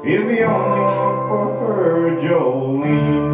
is the only one for her, Jolene.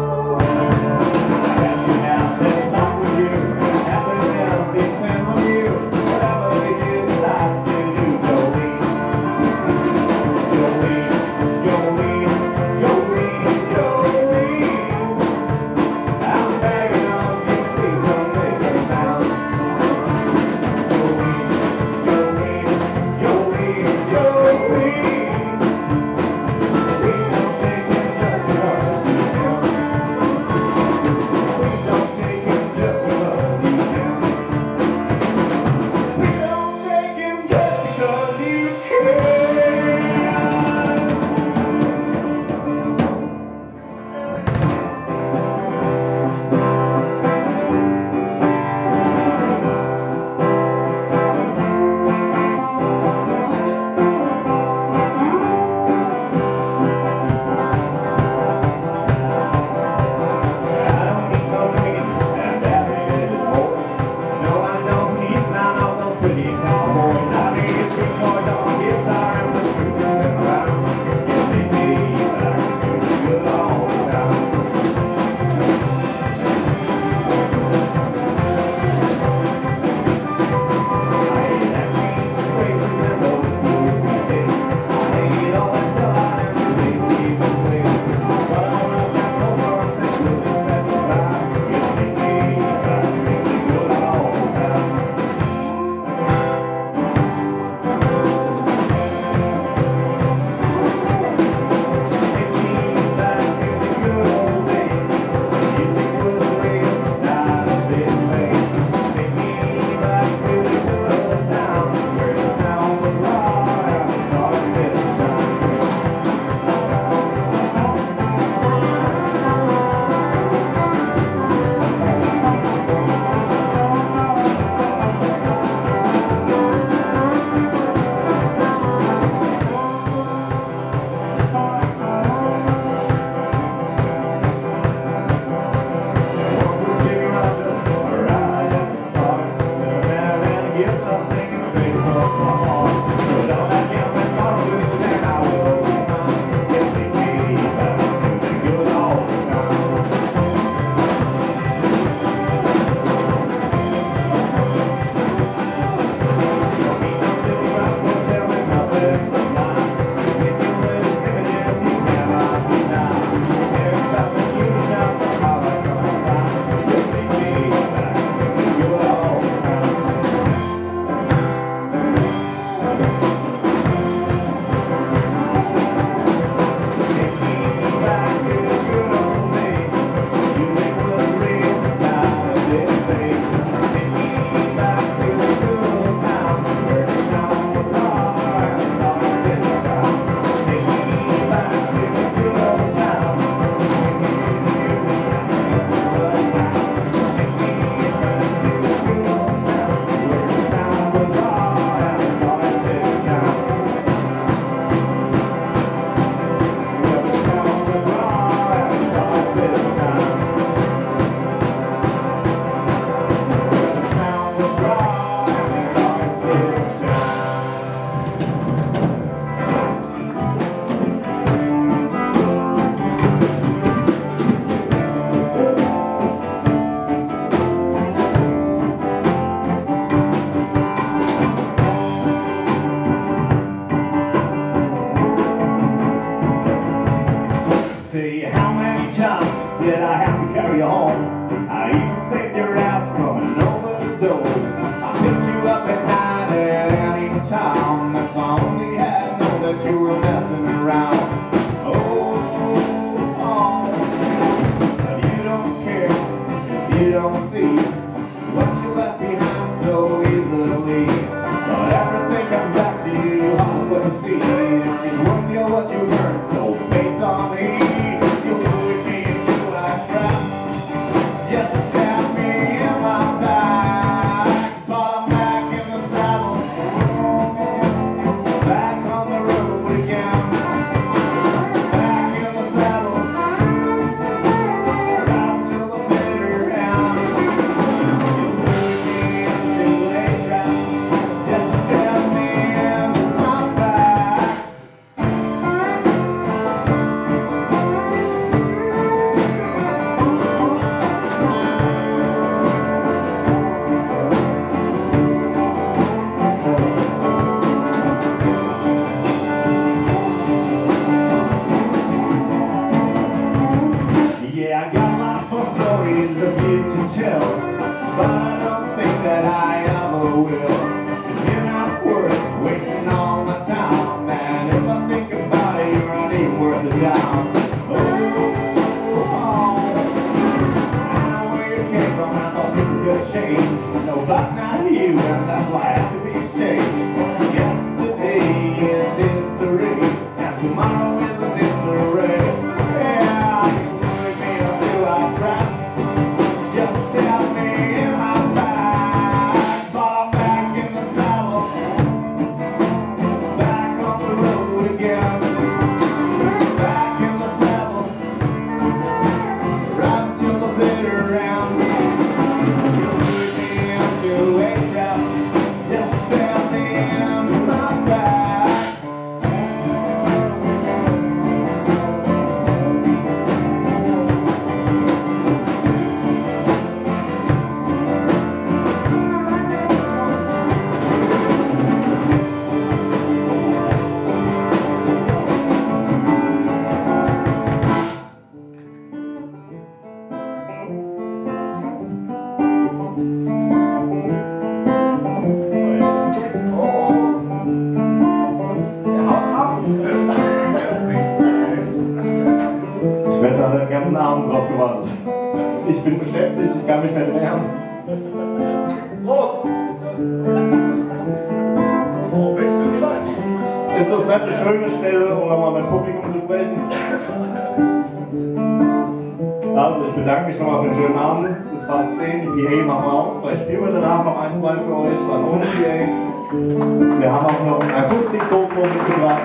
Say, how many times did I have to carry you home? I even saved your ass from an overdose. I picked you up at night at any time. If I only had known that you were messing around. Oh, but you don't care if you don't see what you left behind so easily. But everything comes back to you, how's what you see. It's worth you what you learned, so based on me. tell, but I don't think that I ever will. 'Cause you're not worth wasting all my time, and if I think about it, you're not even worth a dime. Oh, I know where you came from, I thought things could change. No, but not you, and that's why I have to be changed. Yesterday is history, and tomorrow is a mystery. Yeah, you worried me until I trap. Just stab me in my back, but I'm back in the saddle, back on the road again, back in the saddle, right till the bitter end. You worried me into a trap. Just stab me in my back. Ich werde da den ganzen Abend drauf gewartet. Ich bin beschäftigt, ich kann mich nicht wehren. Los! Oh, Ist das nicht eine schöne Stelle, um nochmal mit dem Publikum zu sprechen? Also, ich bedanke mich nochmal für den schönen Abend. Es ist fast 10, die PA machen wir auf. Vielleicht spielen wir danach noch ein, zwei für euch, dann ohne PA. Wir haben auch noch ein Akustik-Mikrofon mitgebracht.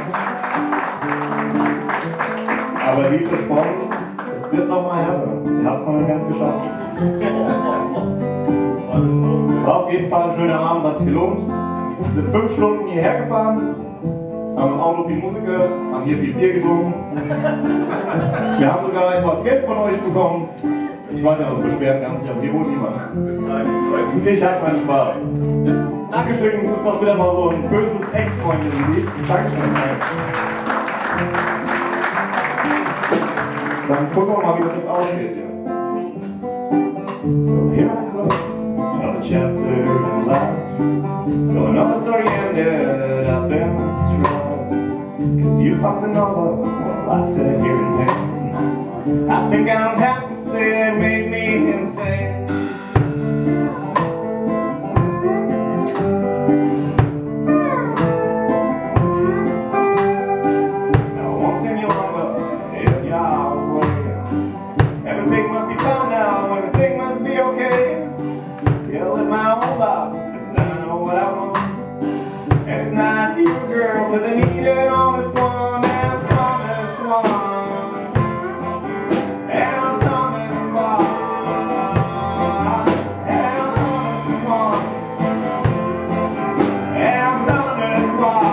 Aber wie versprochen, es wird noch mal härter. Ihr habt es noch nicht ganz geschafft. War auf jeden Fall ein schöner Abend, hat sich gelohnt. Wir sind 5 Stunden hierher gefahren, haben im Auto viel Musik gehört, haben hier viel Bier getrunken. Wir haben sogar etwas Geld von euch bekommen. Ich weiß ja, was beschweren kann sich, aber hier wohnt niemand. Ich hatte meinen Spaß. Übrigens ist das wieder mal so ein böses Ex-Freundin-Lied. Dankeschön. Dann gucken wir mal, wie das jetzt ausgeht hier. So here I close another chapter in life. So another story ended up in strife. 'Cause you found another, well I sat here in pain. I think I don't have to say it made me insane. Everything must be fine now, everything must be okay. Yeah, live my own life, 'cause I know what I want. And it's not you, girl, but I need an honest one, and honest one, and honest one, and honest one, and honest one.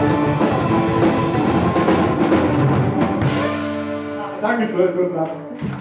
Danke, guten Abend.